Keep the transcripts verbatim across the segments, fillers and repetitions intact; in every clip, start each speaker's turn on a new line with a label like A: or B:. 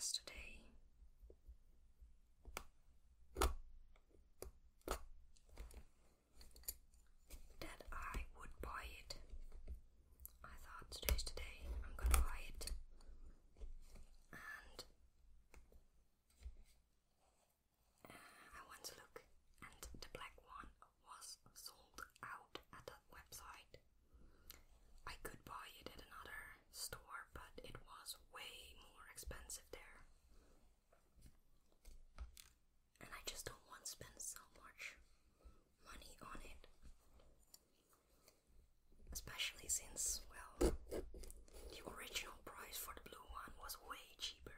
A: yesterday that I would buy it. I thought today's the day, I'm gonna buy it. And uh, I went to look, and the black one was sold out at that website. I could buy it at another store, but it was way more expensive there. And I just don't want to spend so much money on it. Especially since, well, the original price for the blue one was way cheaper.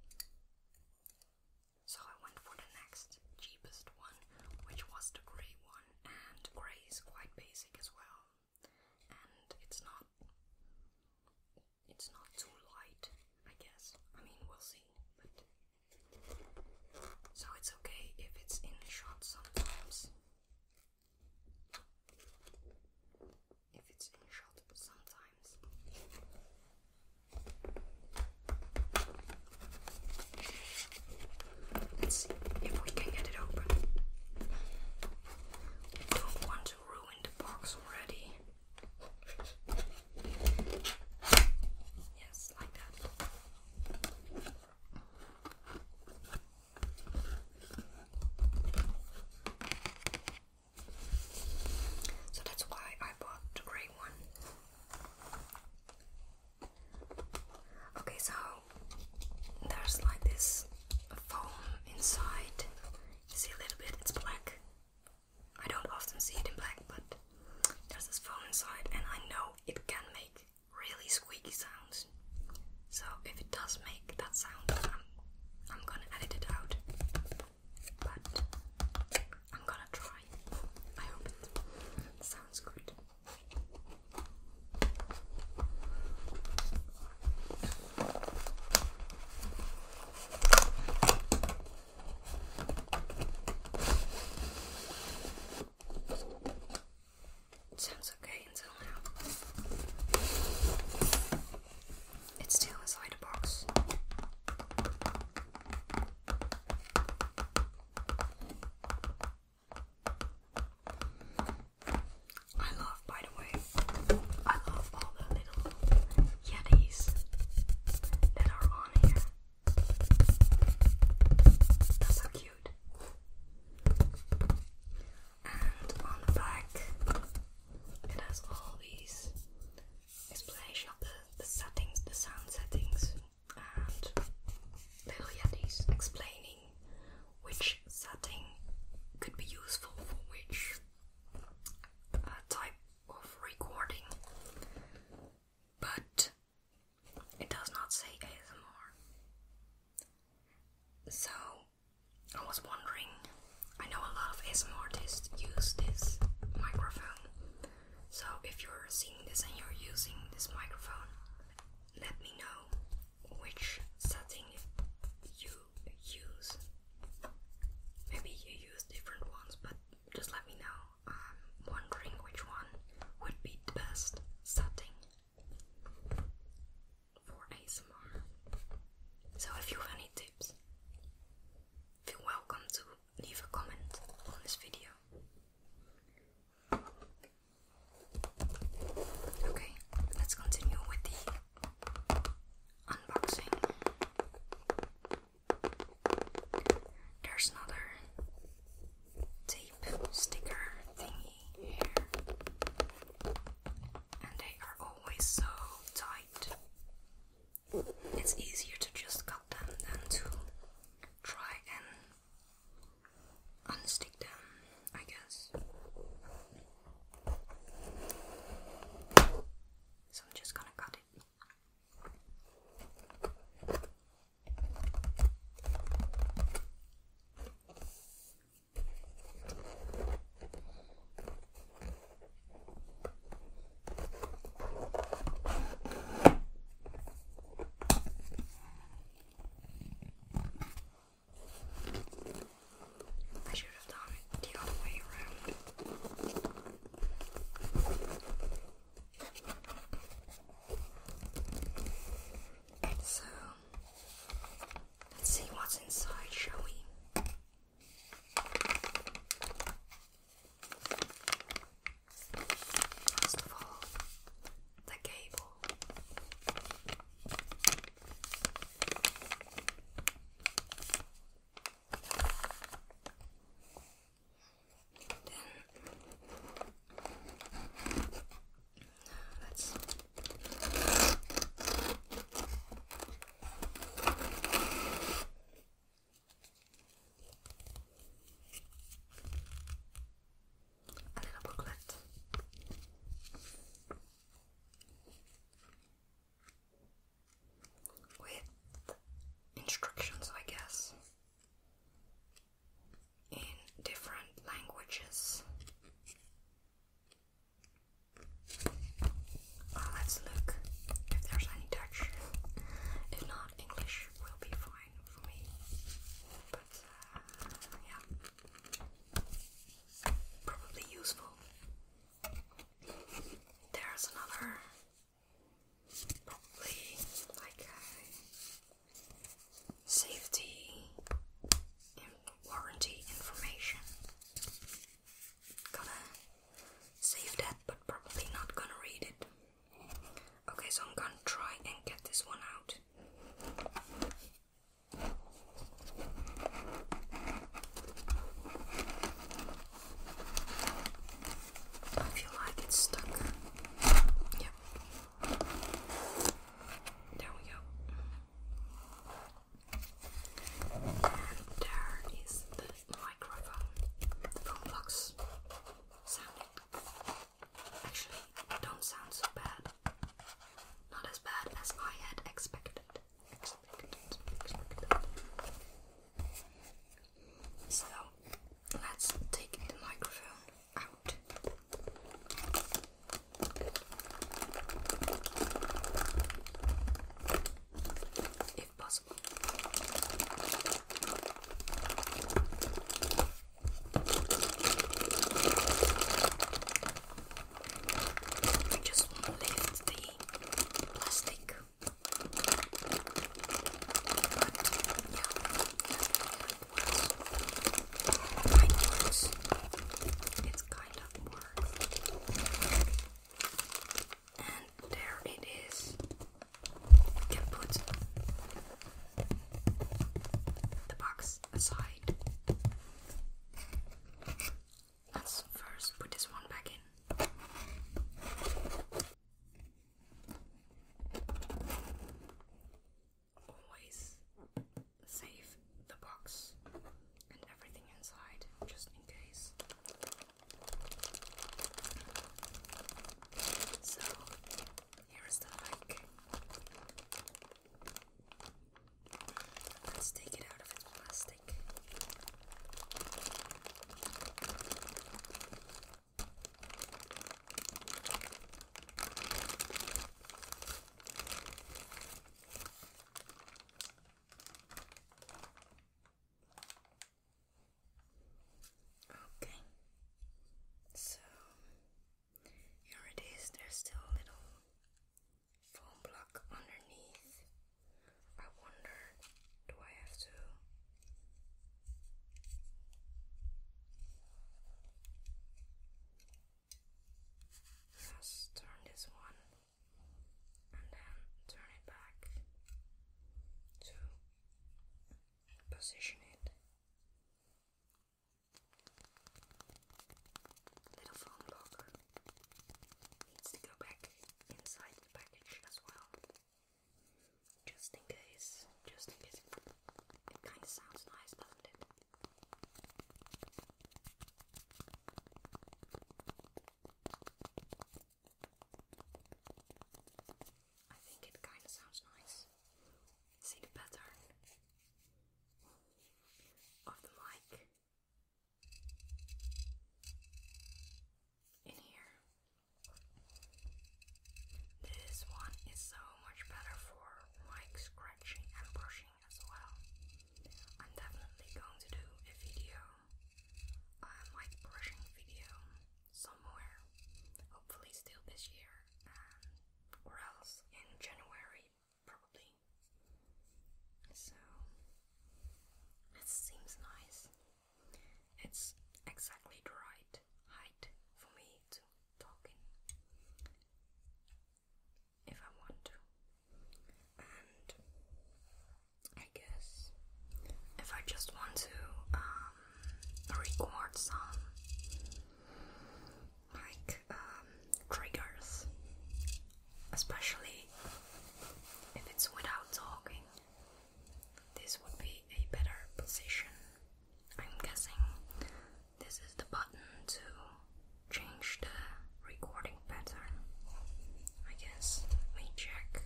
A: So I went for the next cheapest one, which was the grey one, and grey is quite basic as well. And it's not it's not too light, I guess. I mean, we'll see, but so it's okay if it's in shot sometimes. If it's in shot sometimes. Let's see if we can get it open. I don't want to ruin the box already. Yes, like that. So that's why I bought the grey one. Okay, so there's like this foam inside. You see a little bit, it's black. I don't often see it in black, but there's this foam inside, and I know it can make really squeaky sounds. So if it does make that sound, I'm, I'm gonna edit it out. But I'm gonna try. I hope it sounds good. It sounds okay until now. It's still inside the box. I love, by the way, I love all the little Yetis that are on here. That's so cute. And on the back, it has all these explanation of the, the settings, the sound settings, and little Yetis explaining which setting could be useful for which uh, type of recording. But it does not say A S M R. So I was wondering, I know a lot of A S M R artists use this microphone. So if you're seeing this and you're using this microphone, let me know which setting you use. Maybe you use different ones, but just let me know. I'm wondering which one would be the best setting for A S M R. So if you have any tips, feel welcome to leave a comment on this video. Okay, let's continue with the unboxing. side. Let's first put this one back in. Always save the box and everything inside, just in case. So, here is the mic. Let's take it out of its plastic. Okay, so here it is. There's still a little foam block underneath. I wonder, do I have to just turn this one and then turn it back to position it? Little foam block needs to go back inside the package as well. Just in case, just in case. It kind of sounds nice, doesn't it? I think it kind of sounds nice. See the pattern of the mic in here. This one is so much better for mic scratching and brushing as well. I'm definitely going to do a video, a mic brushing video somewhere, hopefully still this year, um, or else in January probably. So it seems nice. It's exactly the right height for me to talk in if I want to. And I guess if I just want to um, record some like um, triggers, especially if it's without talking, this would be a better position. I'm guessing this is the button to change the recording pattern. I guess. Let me check.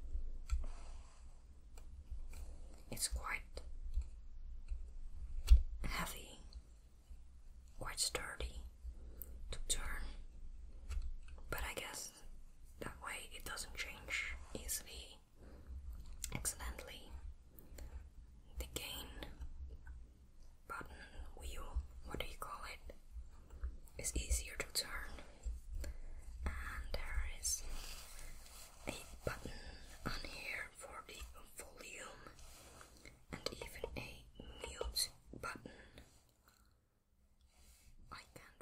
A: It's quite heavy, quite sturdy to turn, but I guess that way it doesn't change easily accidentally. The gain button, wheel, what do you call it, is easier to turn, and there is a button on here for the volume and even a mute button. I can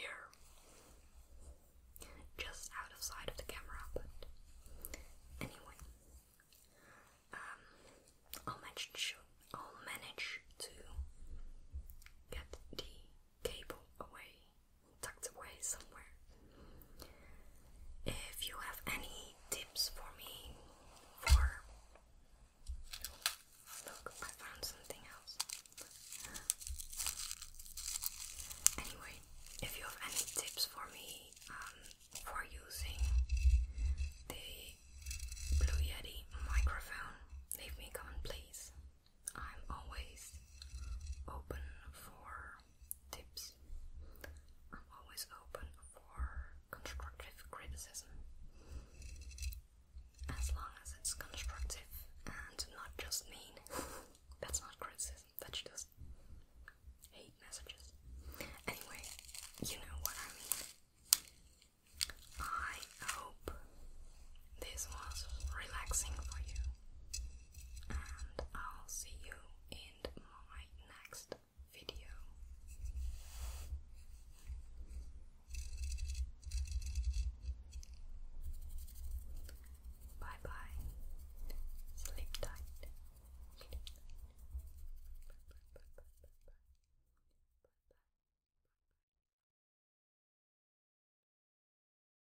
A: here, just out of sight of the camera, but anyway, um, I'll manage to, I'll manage to get the cable away, tucked away somewhere. If you have any tips for me for, look, I found something else. Anyway, if you have any tips for me um, for using the Blue Yeti microphone, leave me a comment please. I'm always open for tips. I'm always open for constructive criticism. As long as it's constructive and not just mean. That's not criticism, that's just